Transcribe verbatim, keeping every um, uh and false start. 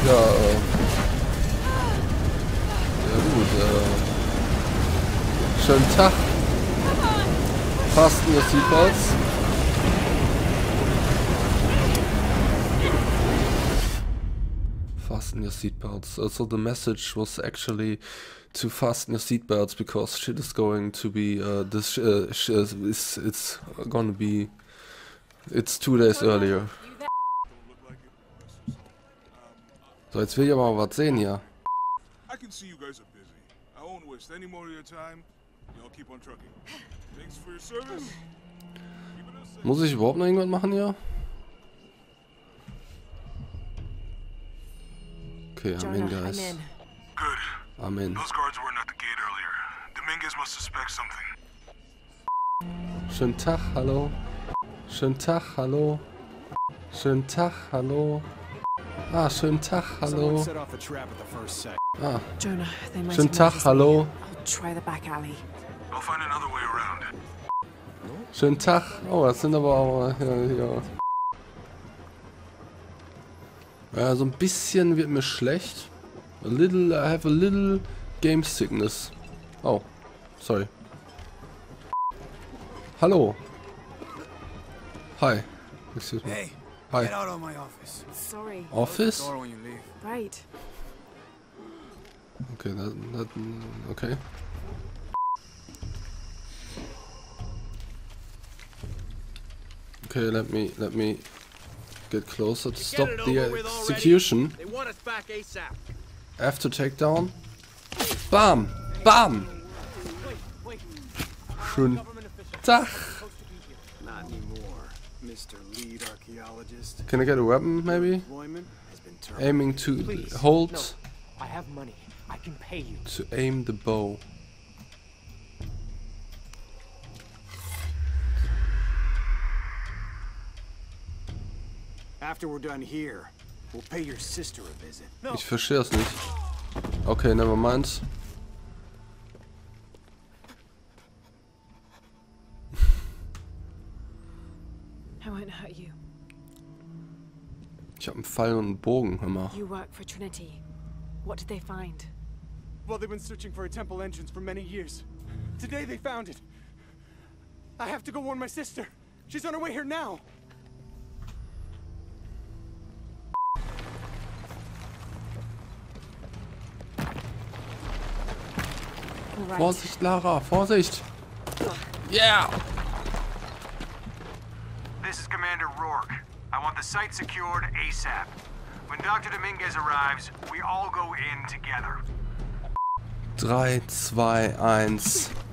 Ja, äh. Ja gut, äh. Schönen Tag. Fasten your seatbelts. Fasten your seatbelts. Uh, so the message was actually to fasten your seatbelts because shit is going to be uh, this uh, sh is it's gonna be it's two days earlier. So, jetzt will ich aber mal was sehen hier. I can see you guys are busy. I won't waste any more of your time. Y'all keep on trucking. Thanks for your service. Muss ich überhaupt noch irgendwas machen hier? Okay, I'm in, guys. Good. I'm in. Those guards weren't at the gate earlier. Dominguez must suspect something. Schönen Tag, hallo. Schönen Tag, hallo. Schönen Tag, hallo. Ah, schönen Tag, hallo. Ah. Schönen Tag, hallo. Schönen Tag. Oh, das sind aber auch... Ja, ja. Ja, so ein bisschen wird mir schlecht. A little, I have a little game sickness. Oh, sorry. Hallo. Hi. Excuse me. Hey, Hi. get out of my office. Sorry. Office? Door when you leave. Right. Okay, that, that, okay. Okay, let me, let me get closer to stop the execution. They want us back ASAP. I have to take down. Bam! Bam! Schönen Tag! Not anymore, Mister Lead Archaeologist. Can I get a weapon, maybe? Employment has been terminated. Aiming to Please, hold. no. I have money. I can pay you. To aim the bow. After we're done here, we'll pay your sister a visit. No. Ich verstehe es nicht. Okay, never mind. I won't hurt you. Ich habe einen Pfeil und einen Bogen, hör mal. You work for Trinity. What did they find? Well, they've been searching for a temple entrance for many years. Today they found it. I have to go warn my sister. She's on her way here now. All right. Vorsicht, Lara, Vorsicht! Yeah! This is Commander Rourke. I want the site secured ASAP. When Doctor Dominguez arrives, we all go in together. drei, zwei, eins.